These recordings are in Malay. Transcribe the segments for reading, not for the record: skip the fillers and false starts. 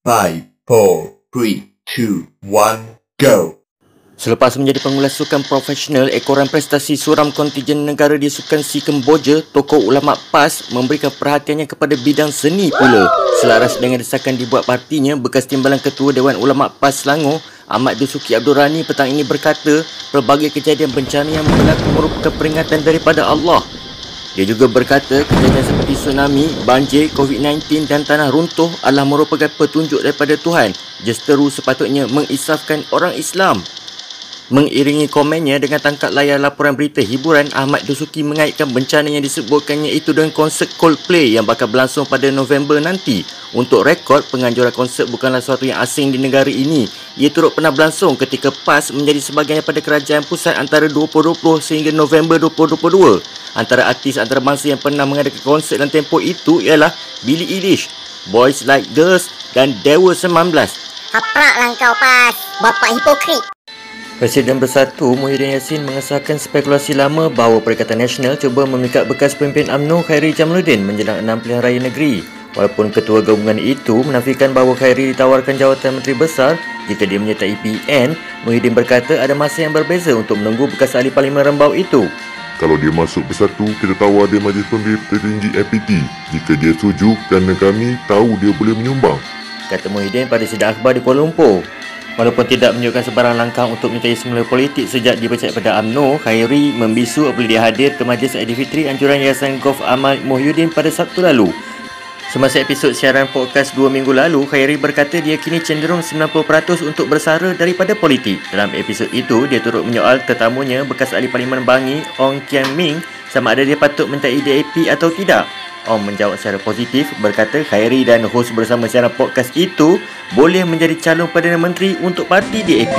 5, 4, 3, 2, 1, go! Selepas menjadi pengulas sukan profesional, ekoran prestasi suram kontijen negara di Sukan Si Kemboja, tokoh ulama PAS memberikan perhatiannya kepada bidang seni pula. Selaras dengan desakan dibuat partinya, bekas timbalan Ketua Dewan Ulama PAS Selangor, Ahmad Dusuki Abdul Rani petang ini berkata, pelbagai kejadian bencana yang berlaku merupakan peringatan daripada Allah. Dia juga berkata, kejadian seperti tsunami, banjir, COVID-19 dan tanah runtuh adalah merupakan petunjuk daripada Tuhan. Justeru sepatutnya mengisafkan orang Islam. Mengiringi komennya dengan tangkap layar laporan berita hiburan, Ahmad Dusuki mengaitkan bencana yang disebutkannya itu dengan konsert Coldplay yang bakal berlangsung pada November nanti. Untuk rekod, penganjuran konsert bukanlah sesuatu yang asing di negara ini. Ia turut pernah berlangsung ketika PAS menjadi sebahagian daripada kerajaan pusat antara 2020 sehingga November 2022. Antara artis antarabangsa yang pernah mengadakan konsert dalam tempoh itu ialah Billie Eilish, Boys Like Girls dan Dewa 19. Hapraklah kau PAS, bapa hipokrit. Presiden Bersatu Muhyiddin Yassin mengesahkan spekulasi lama bahawa Perikatan Nasional cuba memikat bekas pemimpin UMNO Khairi Jamaluddin menjelang 6 pilihan raya negeri. Walaupun ketua gabungan itu menafikan bahawa Khairi ditawarkan jawatan Menteri Besar jika dia menyertai PN, Muhyiddin berkata ada masa yang berbeza untuk menunggu bekas ahli Parlimen Rembau itu. Kalau dia masuk Bersatu, kita tawar dia Majlis Pemilih Tertinggi APT. Jika dia setuju, kerana kami tahu dia boleh menyumbang, kata Muhyiddin pada sidang akhbar di Kuala Lumpur. Walaupun tidak menunjukkan sebarang langkah untuk menyertai semula politik sejak dipecat pada UMNO, Khairi membisu apabila dia hadir ke Majlis Aidilfitri anjuran Yayasan Gulf Ahmad Muhyiddin pada Sabtu lalu. Semasa episod siaran podcast 2 minggu lalu, Khairi berkata dia kini cenderung 90% untuk bersara daripada politik. Dalam episod itu, dia turut menyoal tetamunya bekas ahli Parlimen Bangi, Ong Kian Ming, sama ada dia patut menyertai DAP atau tidak. Ong menjawab secara positif, berkata Khairi dan hos bersama siaran podcast itu boleh menjadi calon Perdana Menteri untuk parti DAP.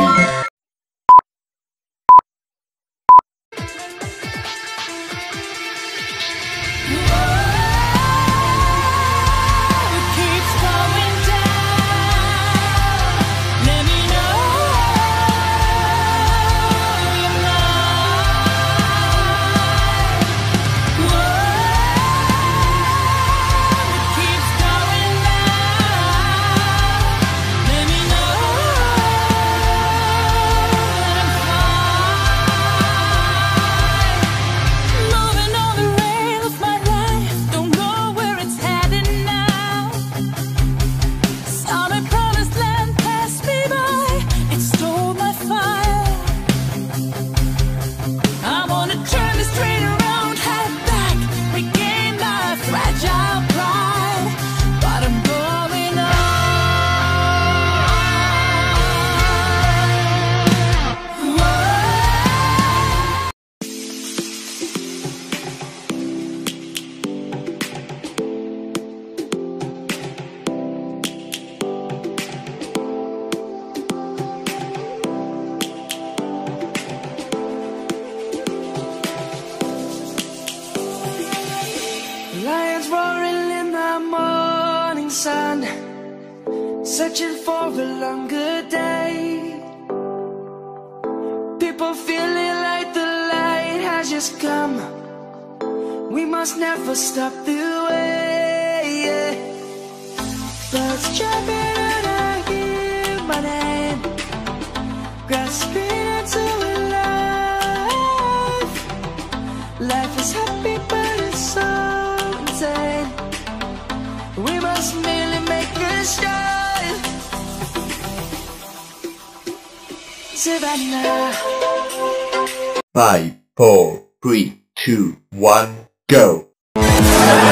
Lions roaring in the morning sun, searching for a longer day. People feeling like the light has just come. We must never stop the way. Birds jumping and I hear my name, grasping into a life. Life is happy but it's so insane. We must merely make a start. Savannah. 5, 4, 3, 2, 1, go!